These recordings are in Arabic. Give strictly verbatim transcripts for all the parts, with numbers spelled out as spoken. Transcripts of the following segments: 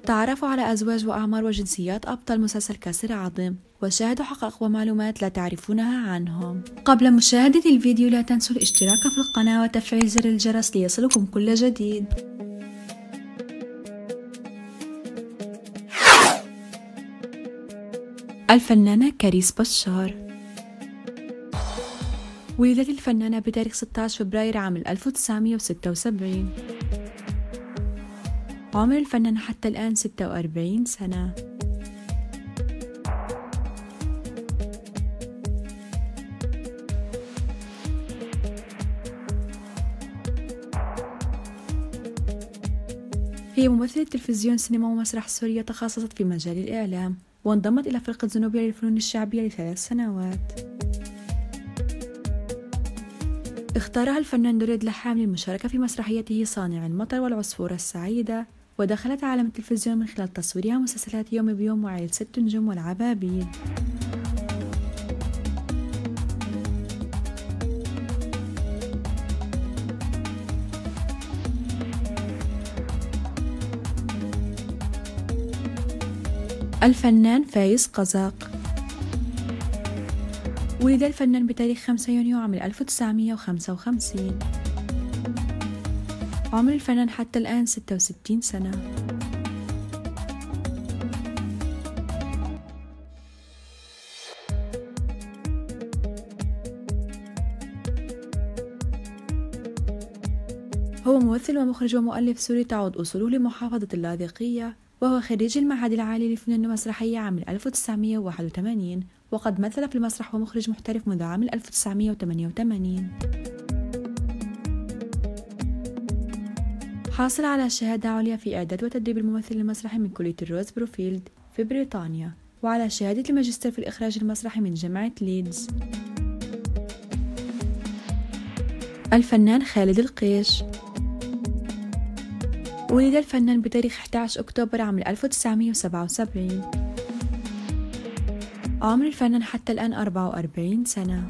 تعرفوا على أزواج وأعمار وجنسيات أبطال مسلسل كسر عظم وشاهدوا حقائق ومعلومات لا تعرفونها عنهم. قبل مشاهدة الفيديو لا تنسوا الاشتراك في القناة وتفعيل زر الجرس ليصلكم كل جديد. الفنانة كاريس بشار. ولدت الفنانة بتاريخ ستة عشر فبراير عام ألف وتسعمئة وستة وسبعين. عمر الفنانة حتى الآن ستة وأربعين سنة. هي ممثلة تلفزيون سينما ومسرح سوريا، تخصصت في مجال الإعلام وانضمت إلى فرقة زنوبيا للفنون الشعبية لثلاث سنوات. اختارها الفنان دريد لحام للمشاركة في مسرحيته صانع المطر والعصفورة السعيدة، ودخلت عالم التلفزيون من خلال تصويرها مسلسلات يوم بيوم وعيل ست نجوم والعبابيل. الفنان فايز قزاق. ولد الفنان بتاريخ خمسة يونيو عام ألف وتسعمئة وخمسة وخمسين. عمر الفنان حتى الآن ستة وستين سنة. هو ممثل ومخرج ومؤلف سوري تعود أصوله لمحافظة اللاذقية، وهو خريج المعهد العالي للفنون المسرحية عام ألف وتسعمئة وواحد وثمانين، وقد مثل في المسرح ومخرج محترف منذ عام ألف وتسعمئة وثمانية وثمانين. حاصل على شهادة عليا في إعداد وتدريب الممثل المسرحي من كلية الروز بروفيلد في بريطانيا، وعلى شهادة الماجستير في الإخراج المسرحي من جامعة ليدز. الفنان خالد القيش. ولد الفنان بتاريخ أحد عشر أكتوبر عام ألف وتسعمئة وسبعة وسبعين. عمر الفنان حتى الآن أربعة وأربعين سنة.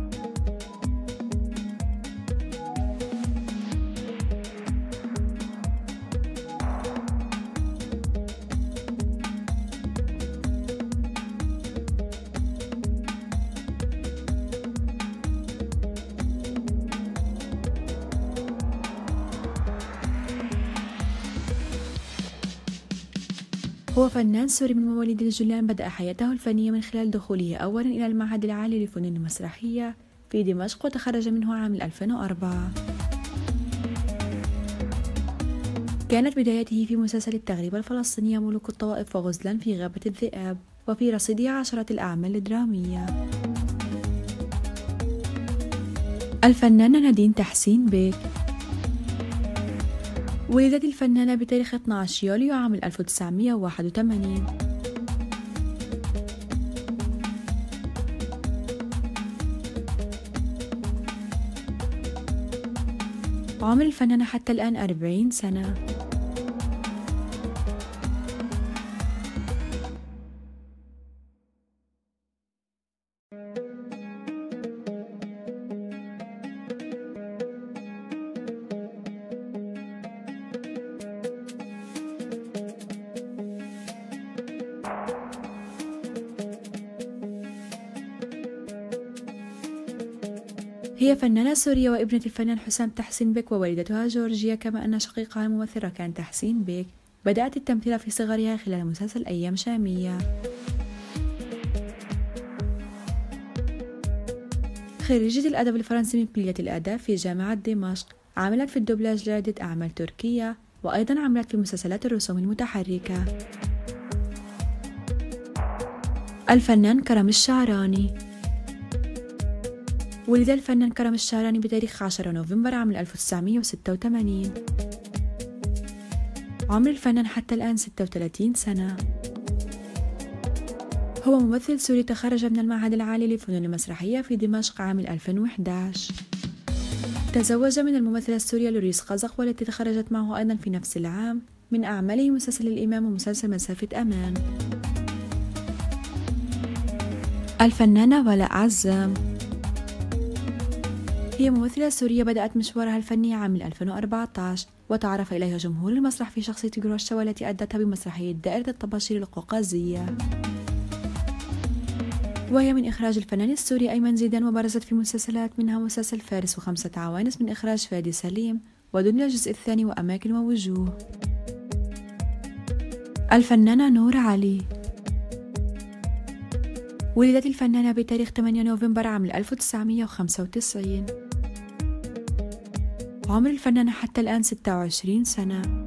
هو فنان سوري من مواليد الجولان، بدأ حياته الفنية من خلال دخوله أولا إلى المعهد العالي للفنون المسرحية في دمشق، وتخرج منه عام ألفين وأربعة. كانت بدايته في مسلسل التغريبة الفلسطينية ملوك الطوائف وغزلان في غابة الذئاب، وفي رصيده عشرات الأعمال الدرامية. الفنانة نادين تحسين بيك. ولدت الفنانة بتاريخ اثني عشر يوليو عام ألف وتسعمئة وواحد وثمانين. عمر الفنانة حتى الآن أربعين سنة. هي فنانة سورية وابنة الفنان حسام تحسين بيك، ووالدتها جورجيا، كما أن شقيقها الممثل ركان تحسين بيك بدأت التمثيل في صغرها خلال مسلسل أيام شامية. خريجة الأدب الفرنسي من كلية الآداب في جامعة دمشق، عملت في الدوبلاج لعدة أعمال تركية، وأيضا عملت في مسلسلات الرسوم المتحركة. الفنان كرم الشعراني. ولد الفنان كرم الشعراني بتاريخ عشرة نوفمبر عام ألف وتسعمئة وستة وثمانين. عمر الفنان حتى الآن ستة وثلاثين سنة. هو ممثل سوري، تخرج من المعهد العالي للفنون المسرحية في دمشق عام ألفين وأحد عشر. تزوج من الممثلة السورية لوريس قزق، والتي تخرجت معه أيضا في نفس العام من أعماله مسلسل الإمام ومسلسل مسافة أمان. الفنانة ولاء عزام. هي ممثلة سورية بدأت مشوارها الفني عام ألفين وأربعة عشر، وتعرف إليها جمهور المسرح في شخصية جروشا والتي أدتها بمسرحية دائرة الطباشير القوقازية، وهي من إخراج الفنان السوري أيمن زيدان، وبرزت في مسلسلات منها مسلسل فارس وخمسة عوانس من إخراج فادي سليم، ودنيا الجزء الثاني، وأماكن ووجوه. الفنانة نور علي. ولدت الفنانة بتاريخ ثمانية نوفمبر عام ألف وتسعمئة وخمسة وتسعين. عمر الفنانة حتى الآن ستة وعشرين سنة.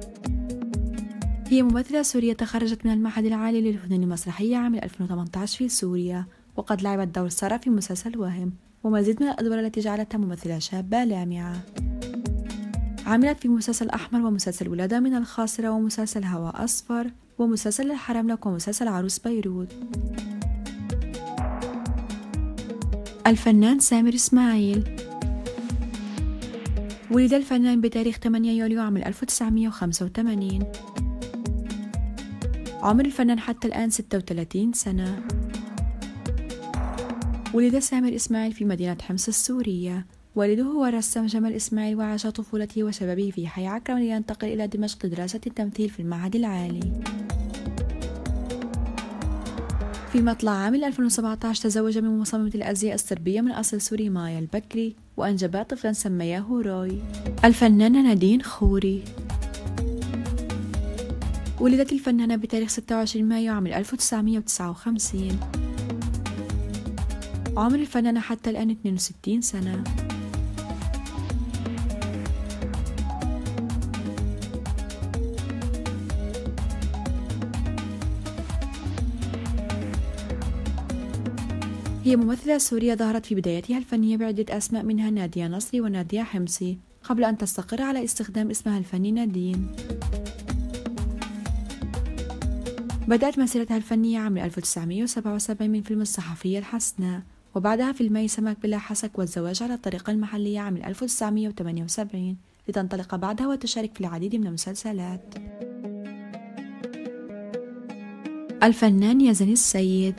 هي ممثلة سورية تخرجت من المعهد العالي للفنون المسرحية عام ألفين وثمانية عشر في سوريا، وقد لعبت دور سارة في مسلسل وهم ومزيد من الأدوار التي جعلتها ممثلة شابة لامعة. عملت في مسلسل أحمر ومسلسل ولادة من الخاصرة ومسلسل هواء أصفر ومسلسل الحرم لك ومسلسل عروس بيروت. الفنان سامر إسماعيل. ولد الفنان بتاريخ ثمانية يوليو عام ألف وتسعمئة وخمسة وثمانين. عمر الفنان حتى الآن ستة وثلاثين سنة. ولد سامر إسماعيل في مدينة حمص السورية. والده هو الرسام جمال إسماعيل، وعاش طفولته وشبابه في حي عكرمة لينتقل إلى دمشق لدراسة التمثيل في المعهد العالي. في مطلع عام ألفين وسبعة عشر تزوج من مصممة الأزياء الصربية من أصل سوري مايا البكري، وأنجبا طفلا سمياه روي. الفنانة نادين خوري. ولدت الفنانة بتاريخ ستة وعشرين مايو عام ألف وتسعمئة وتسعة وخمسين. عمر الفنانة حتى الآن اثنين وستين سنة. هي ممثلة سورية ظهرت في بدايتها الفنية بعدة أسماء منها نادية نصري ونادية حمصي، قبل أن تستقر على استخدام اسمها الفني نادين. بدأت مسيرتها الفنية عام ألف وتسعمئة وسبعة وسبعين من فيلم الصحفية الحسناء، وبعدها فيلمي سمك بلا حسك والزواج على الطريقة المحلية عام ألف وتسعمئة وثمانية وسبعين، لتنطلق بعدها وتشارك في العديد من المسلسلات. الفنان يزن السيد.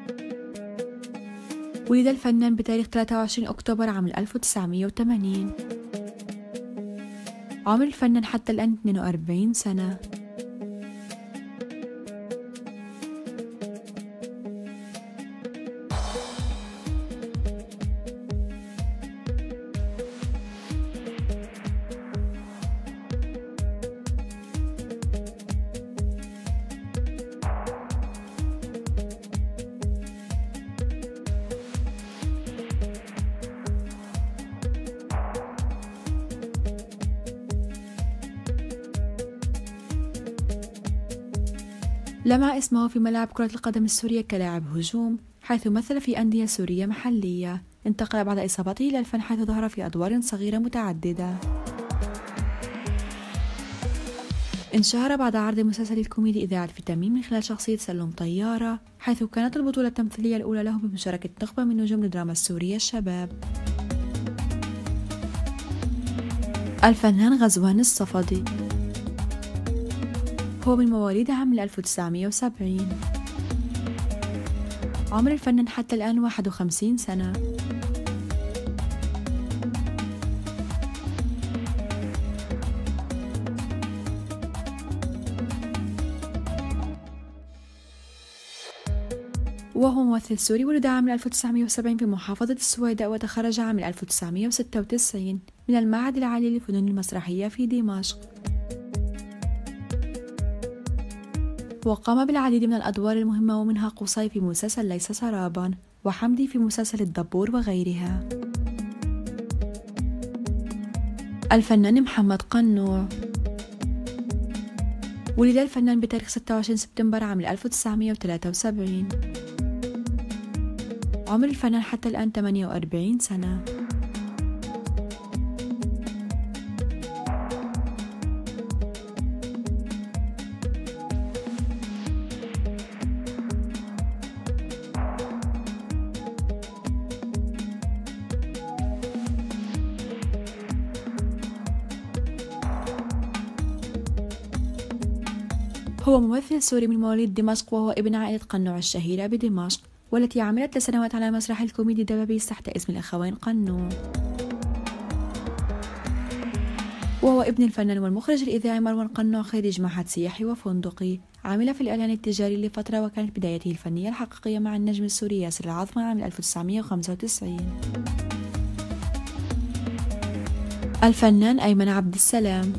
ولد الفنان بتاريخ ثلاثة وعشرين أكتوبر عام ألف وتسعمئة وثمانين. عمر الفنان حتى الآن اثنين وأربعين سنة. لمع اسمه في ملاعب كرة القدم السورية كلاعب هجوم، حيث مثل في أندية سورية محلية. انتقل بعد إصابته إلى الفن، حيث ظهر في أدوار صغيرة متعددة. انشهر بعد عرض مسلسل الكوميدي إذاعة فيتامين من خلال شخصية سلوم طيارة، حيث كانت البطولة التمثيلية الأولى له بمشاركة نخبة من نجوم الدراما السورية الشباب. الفنان غزوان الصفدي. هو من مواليد عام ألف وتسعمئة وسبعين. عمر الفنان حتى الآن واحد وخمسين سنة. وهو ممثل سوري، ولد عام ألف وتسعمئة وسبعين في محافظة السويداء، وتخرج عام ألف وتسعمئة وستة وتسعين من المعهد العالي للفنون المسرحية في دمشق، وقام بالعديد من الأدوار المهمة، ومنها قصي في مسلسل ليس سرابا، وحمدي في مسلسل الدبور وغيرها. الفنان محمد قنوع. ولد الفنان بتاريخ ستة وعشرين سبتمبر عام ألف وتسعمئة وثلاثة وسبعين. عمر الفنان حتى الآن ثمانية وأربعين سنة. هو ممثل سوري من مواليد دمشق، وهو ابن عائلة قنوع الشهيرة بدمشق، والتي عملت لسنوات على مسرح الكوميدي دبابيس تحت اسم الأخوين قنوع. وهو ابن الفنان والمخرج الإذاعي مروان قنوع، خريج معهد سياحي وفندقي. عمل في الإعلان التجاري لفترة، وكانت بدايته الفنية الحقيقية مع النجم السوري ياسر العظمى عام ألف وتسعمائة وخمسة وتسعين. الفنان أيمن عبد السلام.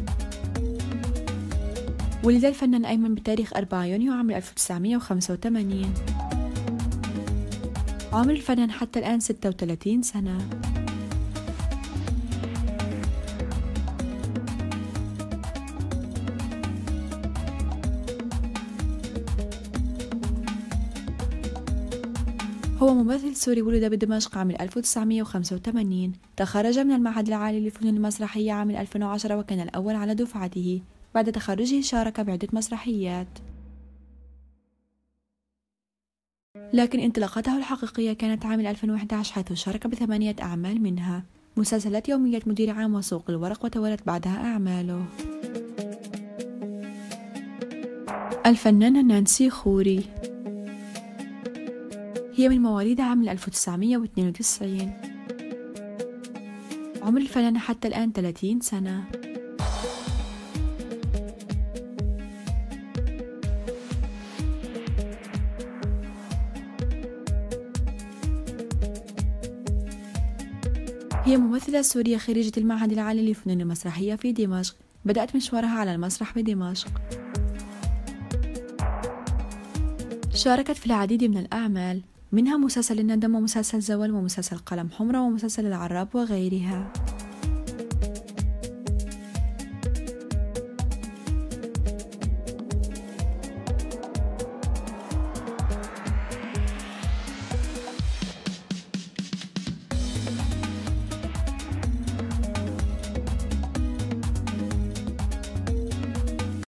ولد الفنان أيمن بتاريخ أربعة يونيو عام ألف وتسعمائة وخمسة وثمانين. عمر الفنان حتى الآن ستة وثلاثين سنة. هو ممثل سوري، ولد بدمشق عام ألف وتسعمائة وخمسة وثمانين. تخرج من المعهد العالي للفنون المسرحية عام ألفين وعشرة، وكان الأول على دفعته. بعد تخرجه شارك بعدة مسرحيات، لكن انطلاقته الحقيقية كانت عام ألفين وإحدى عشر، حيث شارك بثمانية أعمال، منها مسلسلات يومية مدير عام وسوق الورق، وتوالت بعدها أعماله. الفنانة نانسي خوري. هي من مواليد عام ألف وتسعمائة واثنين وتسعين. عمر الفنانة حتى الآن ثلاثين سنة. هي ممثلة سورية، خريجة المعهد العالي للفنون المسرحية في دمشق. بدأت مشوارها على المسرح بدمشق. شاركت في العديد من الأعمال، منها مسلسل الندم، ومسلسل زوال، ومسلسل قلم حمرة، ومسلسل العراب، وغيرها.